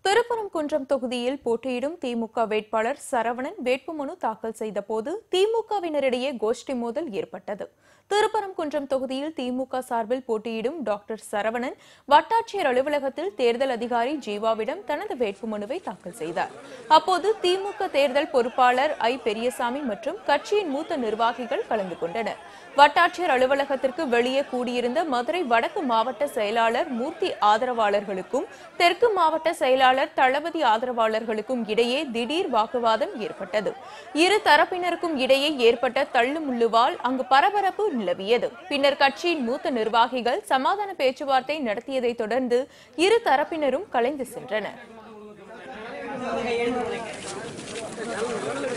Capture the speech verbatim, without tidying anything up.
திருப்பரங்குன்றம் தொகுதியில் போட்டியிடும் திமுக வேட்பாளர் சரவணன் வேட்புமனு தாக்கல் செய்தபோது திமுகவினரிடையே கோஷ்டி மோதல் ஏற்பட்டது. திருப்பரங்குன்றம் தொகுதியில் திமுக சார்பில் போட்டியிடும் டாக்டர் சரவணன் வட்டாட்சியர் அலுவலகத்தில் தேர்தல் அதிகாரி ஜீவாவிடம் தனது வேட்புமனுவை தாக்கல் செய்தார். அப்போது திமுக தேர்தல் பொறுப்பாளர் ஐ பெரியசாமி மற்றும் கட்சியின் மூத்த நிர்வாகிகள் கலந்து கொண்டனர். வட்டாட்சியர் அலுவலகத்திற்கு வெளியே கூடியிருந்த மதுரை வடக்கு மாவட்ட செயலாளர் மூர்த்தி ஆதரவாளர்களுக்கும் தெற்கு மாவட்ட செயலாளர் தளபதி ஆதரவாளர்களுக்கும் இடையே திடீர் வாக்குவாதம் ஏற்பட்டது. இரு தரப்பினருக்கும் இடையே ஏற்பட்ட தள்ளுமுள்ளுவால் அங்கு பரபரப்பு நிலவியது. பின்னர் கட்சியின் மூத்த நிர்வாகிகள் சமாதான பேச்சுவார்த்தை நடத்தியதை தொடர்ந்து இரு தரப்பினரும் கலைந்து சென்றனர்.